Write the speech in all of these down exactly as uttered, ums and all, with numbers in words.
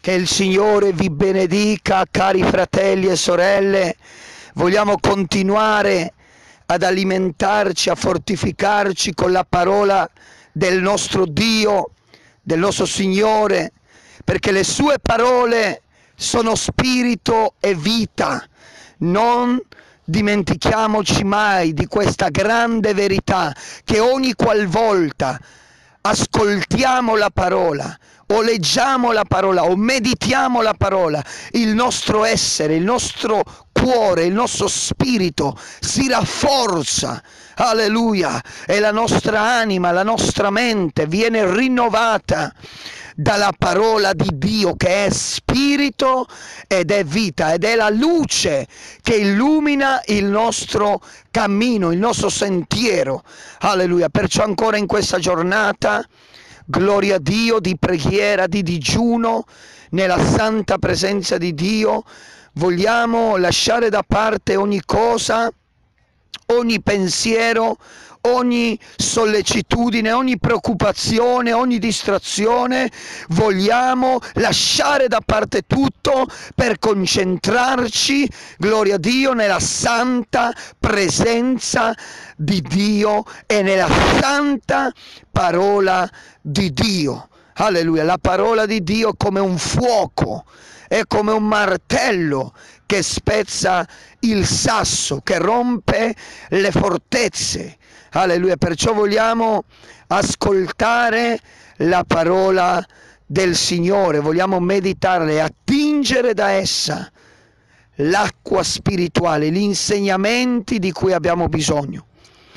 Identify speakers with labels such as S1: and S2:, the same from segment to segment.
S1: Che il Signore vi benedica, cari fratelli e sorelle. Vogliamo continuare ad alimentarci, a fortificarci con la parola del nostro Dio, del nostro Signore, perché le sue parole sono spirito e vita. Non dimentichiamoci mai di questa grande verità, che ogni qualvolta ascoltiamo la parola, o leggiamo la parola, o meditiamo la parola, il nostro essere, il nostro cuore, il nostro spirito si rafforza, alleluia, e la nostra anima, la nostra mente viene rinnovata dalla parola di Dio, che è spirito ed è vita, ed è la luce che illumina il nostro cammino, il nostro sentiero, alleluia. Perciò ancora in questa giornata, gloria a Dio, di preghiera, di digiuno, nella santa presenza di Dio, vogliamo lasciare da parte ogni cosa, ogni pensiero, ogni sollecitudine, ogni preoccupazione, ogni distrazione. Vogliamo lasciare da parte tutto per concentrarci, gloria a Dio, nella santa presenza di Dio e nella santa parola di Dio. Alleluia, la parola di Dio è come un fuoco, è come un martello che spezza il sasso, che rompe le fortezze. Alleluia, perciò vogliamo ascoltare la parola del Signore, vogliamo meditarla e attingere da essa l'acqua spirituale, gli insegnamenti di cui abbiamo bisogno.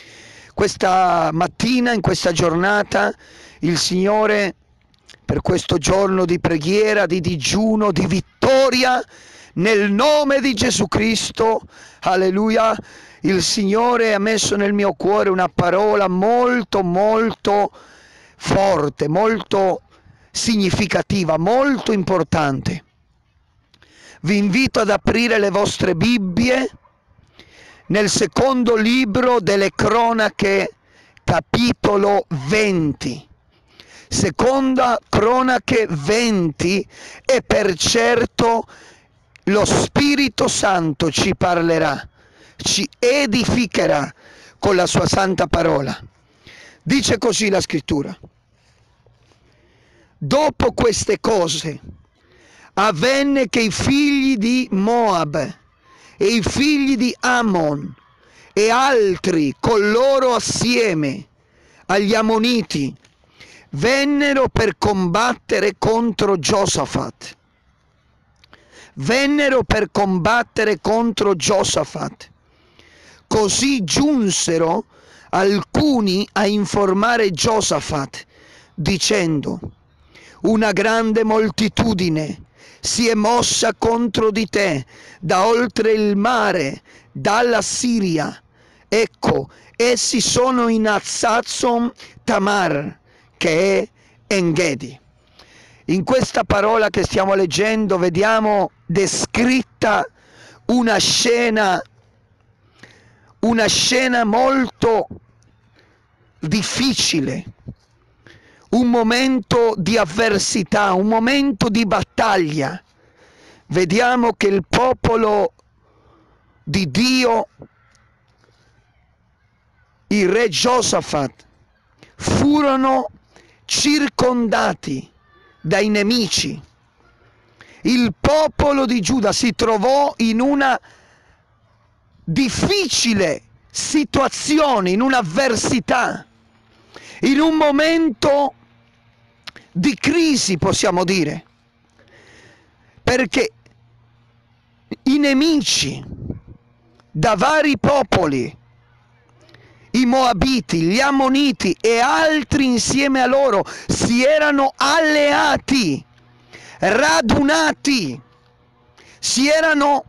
S1: Questa mattina, in questa giornata, il Signore, per questo giorno di preghiera, di digiuno, di vittoria, nel nome di Gesù Cristo, alleluia, il Signore ha messo nel mio cuore una parola molto molto forte, molto significativa, molto importante. Vi invito ad aprire le vostre Bibbie nel secondo libro delle Cronache, capitolo venti. Seconda Cronache venti, e per certo lo Spirito Santo ci parlerà, ci edificherà con la sua santa parola. Dice così la scrittura: dopo queste cose avvenne che i figli di Moab e i figli di Ammon e altri con loro assieme agli Ammoniti vennero per combattere contro Giosafat. Vennero per combattere contro Giosafat. Così giunsero alcuni a informare Giosafat, dicendo: una grande moltitudine si è mossa contro di te da oltre il mare, dalla Siria. Ecco, essi sono in Hazzazon Tamar, che è Engedi. In questa parola che stiamo leggendo vediamo descritta una scena, una scena molto difficile, un momento di avversità, un momento di battaglia. Vediamo che il popolo di Dio, il re Giosafat, furono circondati dai nemici. Il popolo di Giuda si trovò in una difficile situazione, in un'avversità, in un momento di crisi, possiamo dire, perché i nemici da vari popoli, i Moabiti, gli Ammoniti e altri insieme a loro, si erano alleati, radunati, si erano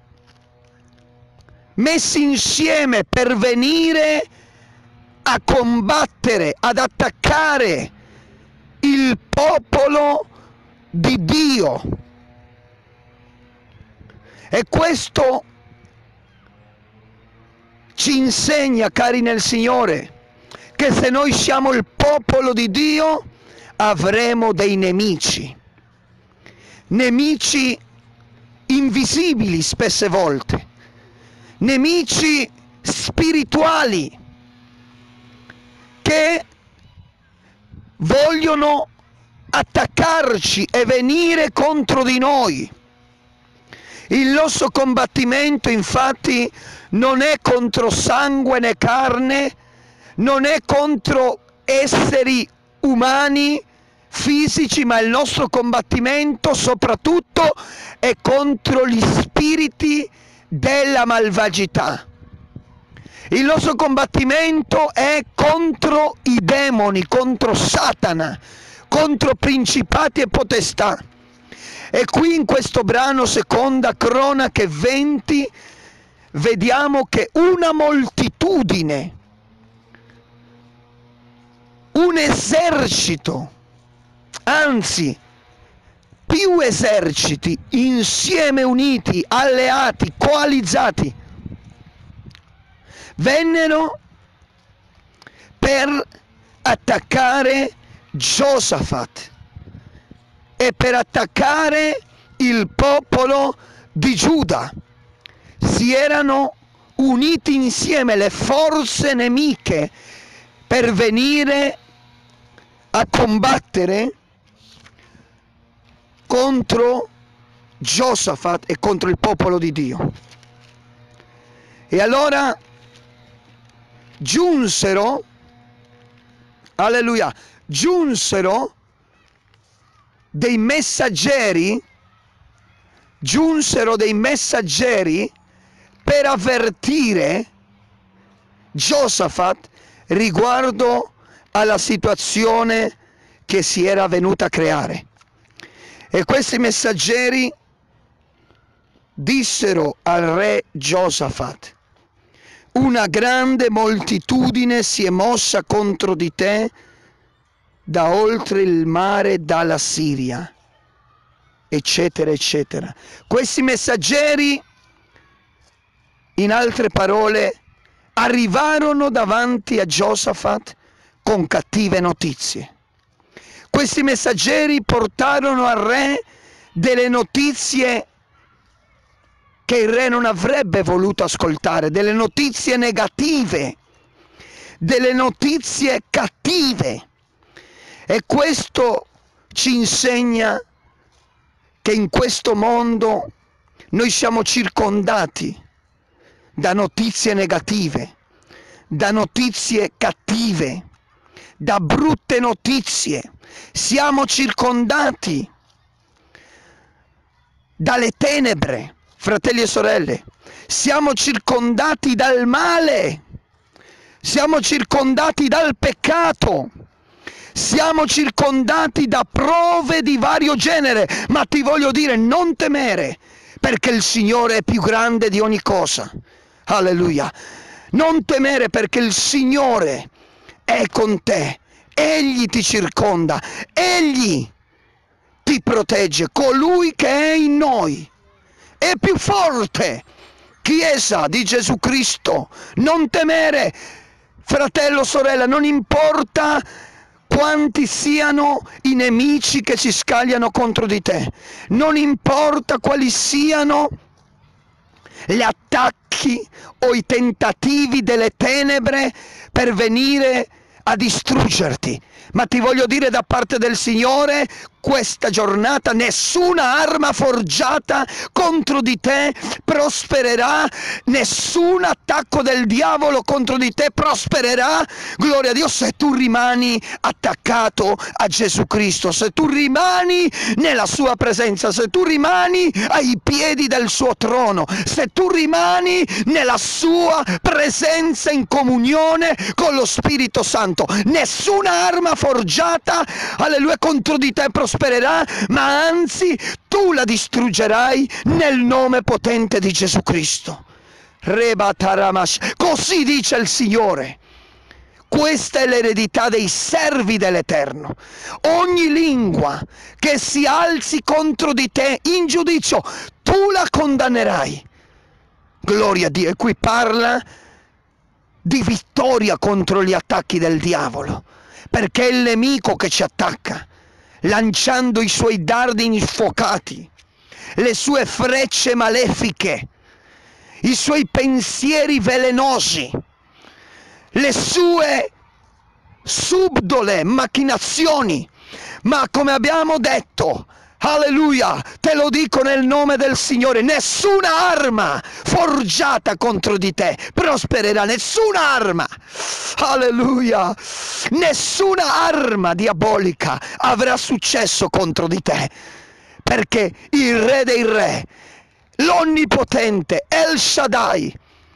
S1: messi insieme per venire a combattere, ad attaccare il popolo di Dio. E questo ci insegna, cari nel Signore, che se noi siamo il popolo di Dio avremo dei nemici. nemici invisibili spesse volte, nemici spirituali che vogliono attaccarci e venire contro di noi. Il nostro combattimento infatti non è contro sangue né carne, non è contro esseri umani fisici, ma il nostro combattimento soprattutto è contro gli spiriti della malvagità. Il nostro combattimento è contro i demoni, contro Satana, contro principati e potestà. E qui in questo brano, seconda Cronache venti, vediamo che una moltitudine, un esercito, anzi più eserciti insieme uniti, alleati, coalizzati, vennero per attaccare Giosafat e per attaccare il popolo di Giuda. Si erano uniti insieme le forze nemiche per venire a combattere contro Giosafat e contro il popolo di Dio. E allora giunsero, alleluia, giunsero dei messaggeri, giunsero dei messaggeri per avvertire Giosafat riguardo alla situazione che si era venuta a creare. E questi messaggeri dissero al re Giosafat: una grande moltitudine si è mossa contro di te da oltre il mare, dalla Siria, eccetera, eccetera. Questi messaggeri, in altre parole, arrivarono davanti a Giosafat con cattive notizie. Questi messaggeri portarono al re delle notizie che il re non avrebbe voluto ascoltare, delle notizie negative, delle notizie cattive. E questo ci insegna che in questo mondo noi siamo circondati da notizie negative, da notizie cattive, da brutte notizie. Siamo circondati dalle tenebre, fratelli e sorelle. Siamo circondati dal male, siamo circondati dal peccato, siamo circondati da prove di vario genere, ma ti voglio dire, non temere, perché il Signore è più grande di ogni cosa. Alleluia. Non temere, perché il Signore è con te, Egli ti circonda, Egli ti protegge, colui che è in noi è più forte. Chiesa di Gesù Cristo, non temere, fratello, sorella, non importa quanti siano i nemici che si scagliano contro di te, non importa quali siano gli attacchi o i tentativi delle tenebre per venire a distruggerti, ma ti voglio dire da parte del Signore, questa giornata nessuna arma forgiata contro di te prospererà, nessun attacco del diavolo contro di te prospererà. Gloria a Dio, se tu rimani attaccato a Gesù Cristo, se tu rimani nella sua presenza, se tu rimani ai piedi del suo trono, se tu rimani nella sua presenza in comunione con lo Spirito Santo, nessuna arma forgiata, alleluia, contro di te prospererà, ma anzi tu la distruggerai nel nome potente di Gesù Cristo. Così dice il Signore. Questa è l'eredità dei servi dell'Eterno. Ogni lingua che si alzi contro di te in giudizio, tu la condannerai. Gloria a Dio. E qui parla di vittoria contro gli attacchi del diavolo, perché è il nemico che ci attacca. lanciando i suoi dardi infuocati, le sue frecce malefiche, i suoi pensieri velenosi, le sue subdole macchinazioni. Ma come abbiamo detto, alleluia, te lo dico nel nome del Signore, nessuna arma forgiata contro di te prospererà, nessuna arma, alleluia, nessuna arma diabolica avrà successo contro di te, perché il Re dei Re, l'Onnipotente, El Shaddai,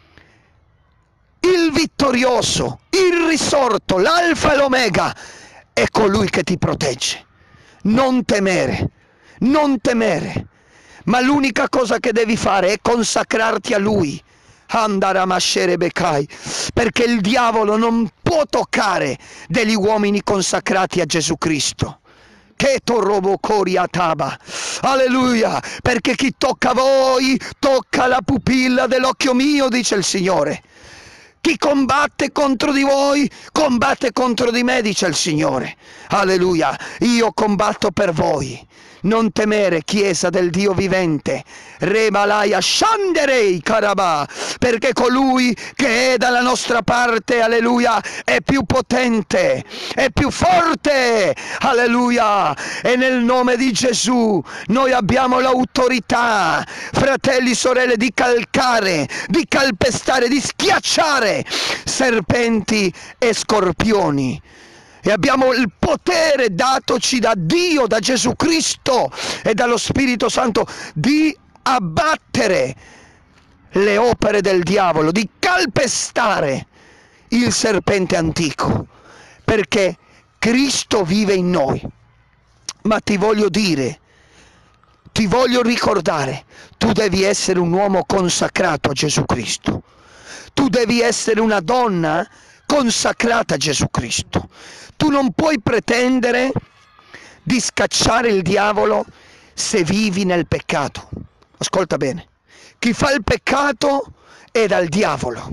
S1: il vittorioso, il risorto, l'Alfa e l'Omega, è colui che ti protegge. Non temere, non temere, ma l'unica cosa che devi fare è consacrarti a Lui. Andare a mascere becai, perché il diavolo non può toccare degli uomini consacrati a Gesù Cristo. Che torrobo coriataba, alleluia, perché chi tocca voi tocca la pupilla dell'occhio mio, dice il Signore. Chi combatte contro di voi, combatte contro di me, dice il Signore. Alleluia, io combatto per voi. Non temere, Chiesa del Dio vivente. Re Malaya Shanderei Karabà, perché colui che è dalla nostra parte, alleluia, è più potente, è più forte, alleluia. E nel nome di Gesù noi abbiamo l'autorità, fratelli, sorelle, di calcare, di calpestare, di schiacciare serpenti e scorpioni. E abbiamo il potere datoci da Dio, da Gesù Cristo e dallo Spirito Santo di abbattere le opere del diavolo, di calpestare il serpente antico, perché Cristo vive in noi. Ma ti voglio dire, ti voglio ricordare, tu devi essere un uomo consacrato a Gesù Cristo. Tu devi essere una donna consacrata a Gesù Cristo. Tu non puoi pretendere di scacciare il diavolo se vivi nel peccato. Ascolta bene, chi fa il peccato è dal diavolo.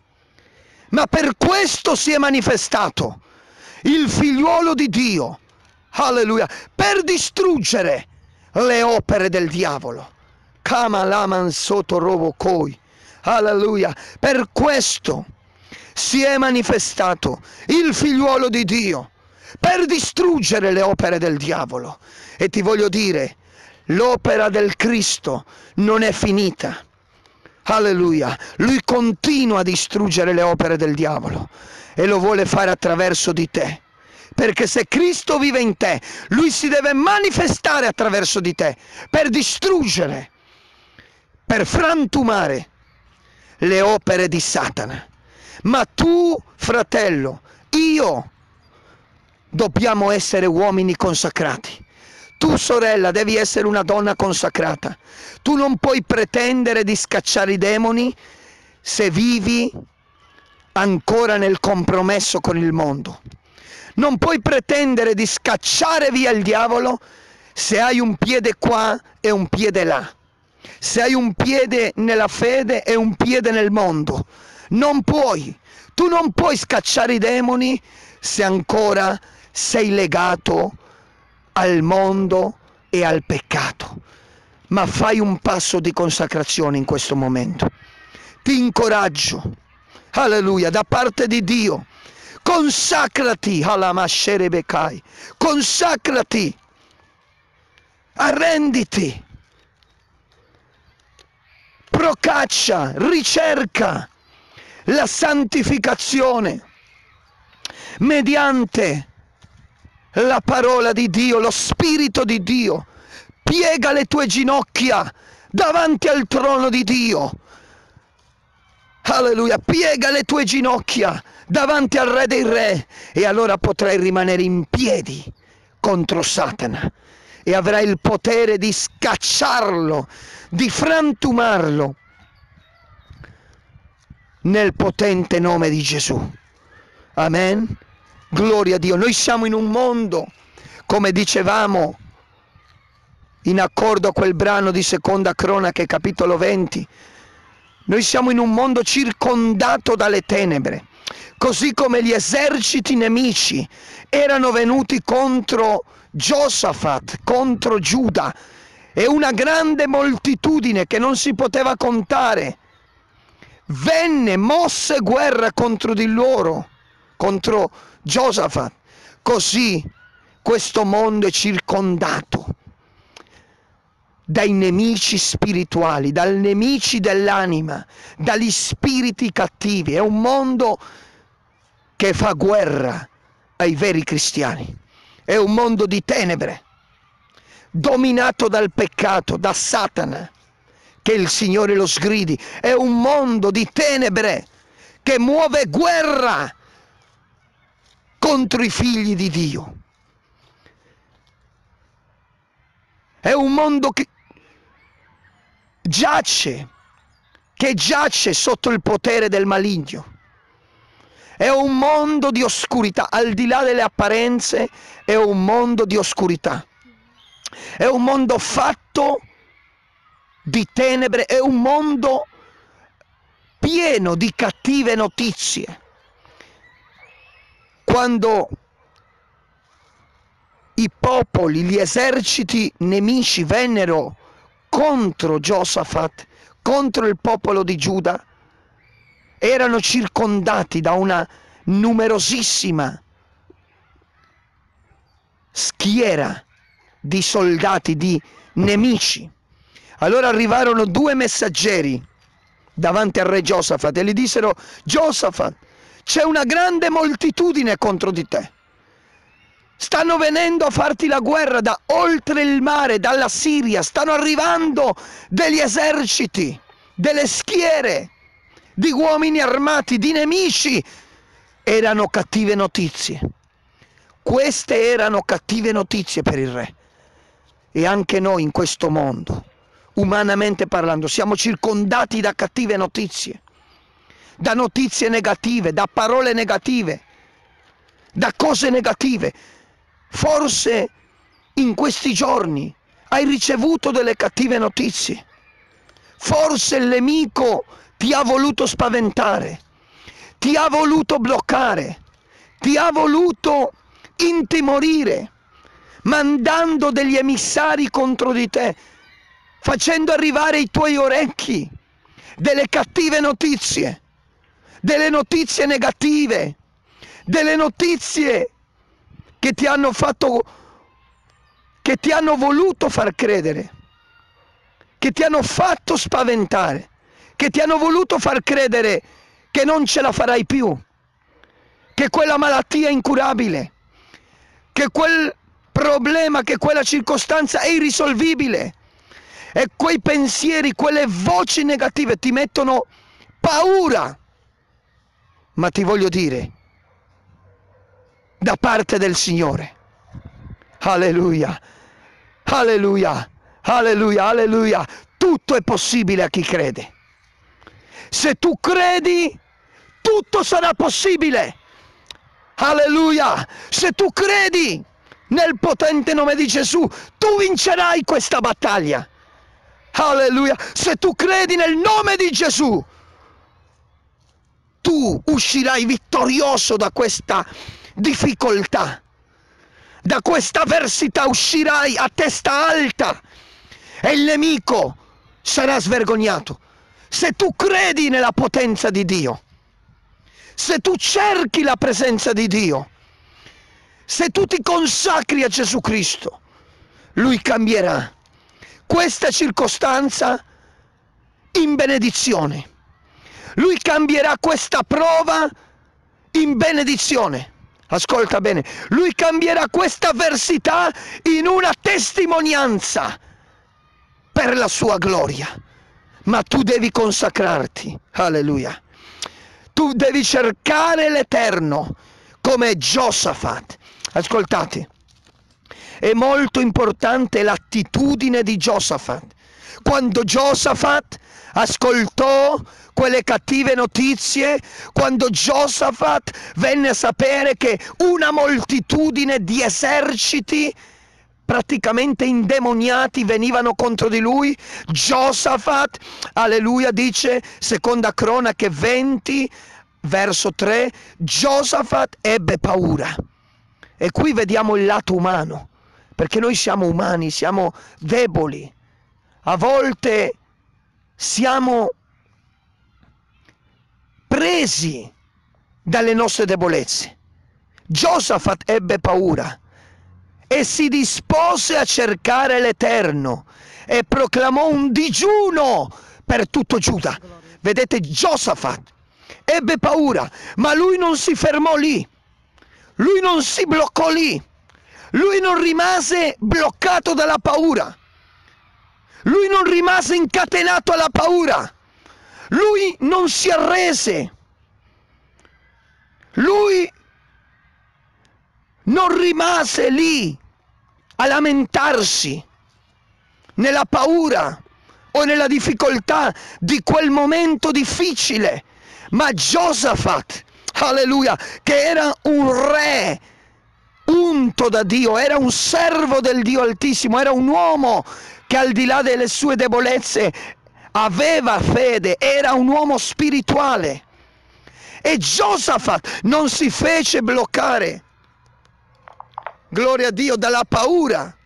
S1: Ma per questo si è manifestato il figliuolo di Dio, alleluia, per distruggere le opere del diavolo. Kama laman soto rovo koi, alleluia, per questo si è manifestato il figliuolo di Dio per distruggere le opere del diavolo. E ti voglio dire, l'opera del Cristo non è finita. Alleluia, lui continua a distruggere le opere del diavolo e lo vuole fare attraverso di te. Perché se Cristo vive in te, lui si deve manifestare attraverso di te per distruggere, per frantumare le opere di Satana. Ma tu, fratello, io, dobbiamo essere uomini consacrati. Tu, sorella, devi essere una donna consacrata. Tu non puoi pretendere di scacciare i demoni se vivi ancora nel compromesso con il mondo. Non puoi pretendere di scacciare via il diavolo se hai un piede qua e un piede là. Se hai un piede nella fede e un piede nel mondo. Non puoi, tu non puoi scacciare i demoni se ancora sei legato al mondo e al peccato. Ma fai un passo di consacrazione in questo momento. Ti incoraggio, alleluia, da parte di Dio. Consacrati, alamashere becai, consacrati, arrenditi, procaccia, ricerca la santificazione mediante la parola di Dio, lo Spirito di Dio. Piega le tue ginocchia davanti al trono di Dio. Alleluia, piega le tue ginocchia davanti al Re dei Re e allora potrai rimanere in piedi contro Satana e avrai il potere di scacciarlo, di frantumarlo nel potente nome di Gesù. Amen. Gloria a Dio. Noi siamo in un mondo, come dicevamo in accordo a quel brano di Seconda Cronache capitolo venti, noi siamo in un mondo circondato dalle tenebre, così come gli eserciti nemici erano venuti contro Giosafat contro Giuda e una grande moltitudine che non si poteva contare venne, mosse guerra contro di loro, contro Giosafat. Così questo mondo è circondato dai nemici spirituali, dai nemici dell'anima, dagli spiriti cattivi. È un mondo che fa guerra ai veri cristiani. È un mondo di tenebre, dominato dal peccato, da Satana, che il Signore lo sgridi. È un mondo di tenebre che muove guerra contro i figli di Dio. È un mondo che giace, che giace sotto il potere del maligno. È un mondo di oscurità, al di là delle apparenze, è un mondo di oscurità. È un mondo fatto di tenebre, è un mondo pieno di cattive notizie. Quando i popoli, gli eserciti nemici vennero contro Giosafat, contro il popolo di Giuda, erano circondati da una numerosissima schiera di soldati, di nemici. Allora arrivarono due messaggeri davanti al re Giosafat e gli dissero: Giosafat, c'è una grande moltitudine contro di te. Stanno venendo a farti la guerra da oltre il mare, dalla Siria. Stanno arrivando degli eserciti, delle schiere di uomini armati, di nemici. Erano cattive notizie. Queste erano cattive notizie per il re. E anche noi in questo mondo, umanamente parlando, siamo circondati da cattive notizie, da notizie negative, da parole negative, da cose negative. Forse in questi giorni hai ricevuto delle cattive notizie. Forse il nemico ti ha voluto spaventare, ti ha voluto bloccare, ti ha voluto intimorire, mandando degli emissari contro di te, facendo arrivare ai tuoi orecchi delle cattive notizie, delle notizie negative, delle notizie che ti hanno fatto, che ti hanno voluto far credere, che ti hanno fatto spaventare, che ti hanno voluto far credere che non ce la farai più, che quella malattia è incurabile, che quel problema, che quella circostanza è irrisolvibile. E quei pensieri, quelle voci negative ti mettono paura. Ma ti voglio dire, da parte del Signore, alleluia, alleluia, alleluia, alleluia, tutto è possibile a chi crede. Se tu credi, tutto sarà possibile. Alleluia! Se tu credi nel potente nome di Gesù, tu vincerai questa battaglia. Alleluia! Se tu credi nel nome di Gesù, tu uscirai vittorioso da questa difficoltà, da questa avversità, uscirai a testa alta e il nemico sarà svergognato. Se tu credi nella potenza di Dio, se tu cerchi la presenza di Dio, se tu ti consacri a Gesù Cristo, Lui cambierà questa circostanza in benedizione. Lui cambierà questa prova in benedizione. Ascolta bene, Lui cambierà questa avversità in una testimonianza per la sua gloria. Ma tu devi consacrarti, alleluia. Tu devi cercare l'Eterno come Giosafat. Ascoltate, è molto importante l'attitudine di Giosafat. Quando Giosafat ascoltò quelle cattive notizie, quando Giosafat venne a sapere che una moltitudine di eserciti praticamente indemoniati venivano contro di lui, Giosafat, alleluia, dice seconda Cronache venti verso tre, Giosafat ebbe paura. E qui vediamo il lato umano, perché noi siamo umani, siamo deboli, a volte siamo presi dalle nostre debolezze. Giosafat ebbe paura e si dispose a cercare l'Eterno e proclamò un digiuno per tutto Giuda. Vedete, Giosafat ebbe paura, ma lui non si fermò lì, lui non si bloccò lì, lui non rimase bloccato dalla paura, lui non rimase incatenato alla paura, lui non si arrese, lui non rimase lì a lamentarsi nella paura o nella difficoltà di quel momento difficile, ma Giosafat, alleluia, che era un re unto da Dio, era un servo del Dio Altissimo, era un uomo che al di là delle sue debolezze aveva fede, era un uomo spirituale. E Giosafat non si fece bloccare, gloria a Dio, dalla paura,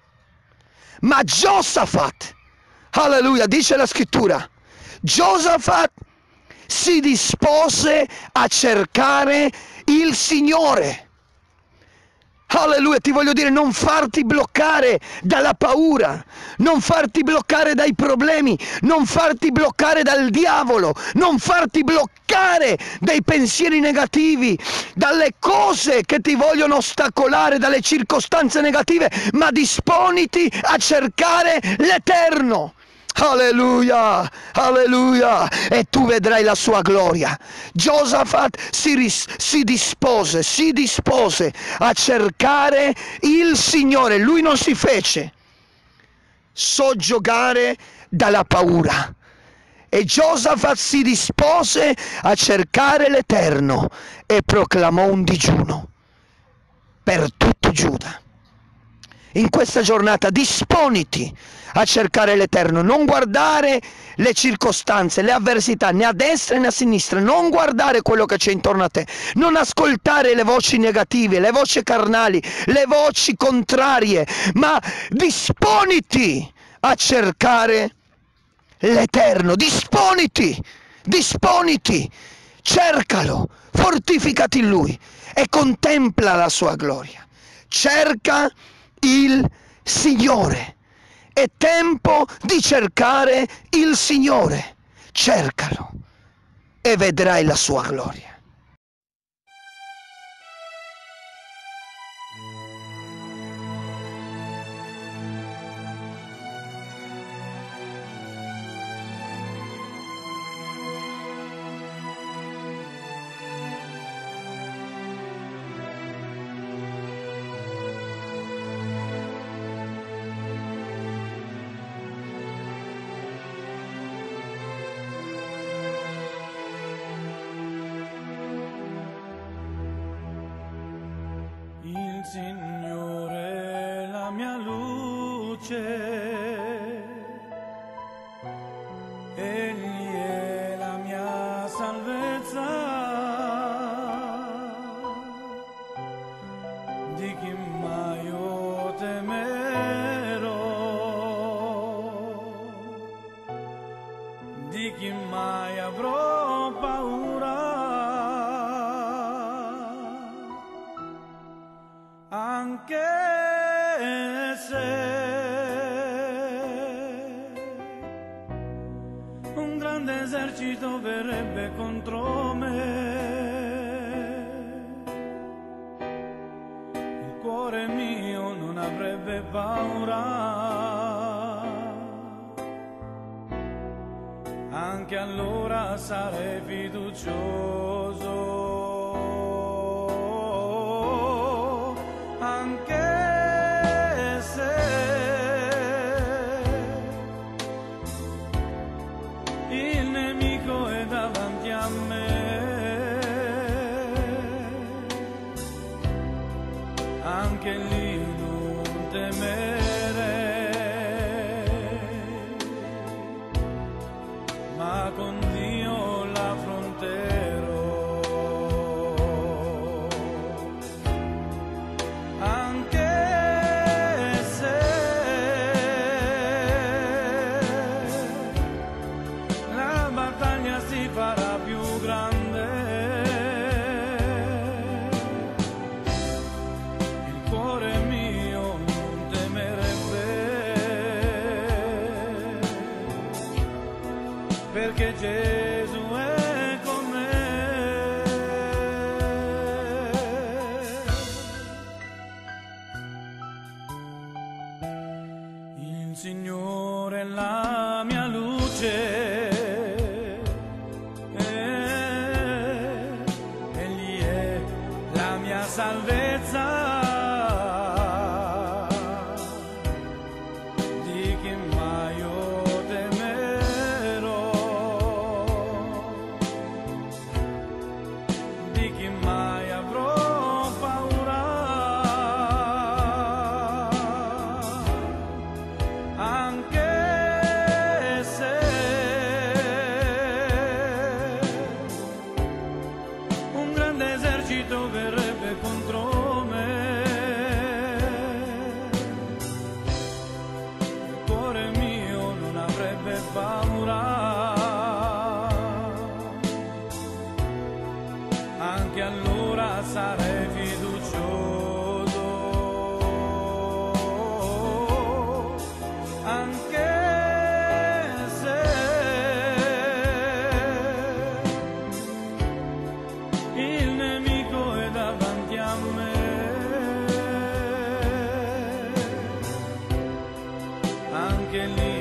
S1: ma Giosafat, alleluia, dice la scrittura, Giosafat si dispose a cercare il Signore. Alleluia, ti voglio dire, non farti bloccare dalla paura, non farti bloccare dai problemi, non farti bloccare dal diavolo, non farti bloccare dai pensieri negativi, dalle cose che ti vogliono ostacolare, dalle circostanze negative, ma disponiti a cercare l'Eterno. Alleluia, alleluia, e tu vedrai la sua gloria. Giosafat si, ris- si dispose, si dispose a cercare il Signore. Lui non si fece soggiogare dalla paura. E Giosafat si dispose a cercare l'Eterno e proclamò un digiuno per tutto Giuda. In questa giornata disponiti a cercare l'Eterno, non guardare le circostanze, le avversità, né a destra né a sinistra, non guardare quello che c'è intorno a te, non ascoltare le voci negative, le voci carnali, le voci contrarie, ma disponiti a cercare l'Eterno, disponiti, disponiti, cercalo, fortificati in Lui e contempla la sua gloria. Cerca il Signore. È tempo di cercare il Signore. Cercalo e vedrai la sua gloria.
S2: Il Signore è la mia luce, Egli è la mia salvezza, di chi mai io temerò, di chi mai avrò paura. Anche se un grande esercito verrebbe contro me, il cuore mio non avrebbe paura, anche allora sarei fiducioso. Anche se il nemico è davanti a me, anche lì non temerei, ma con Dio l'affronterò. perché Gesù è con me. Il Signore è la mia luce, eh, Egli è la mia salvezza. Di chi mai io temerò? Di chi mai avrò paura? Anche se un grande esercito verrebbe contro me, il cuore mio non avrebbe paura. Anche allora sarei fiducioso, anche se il nemico è davanti a me, anche lì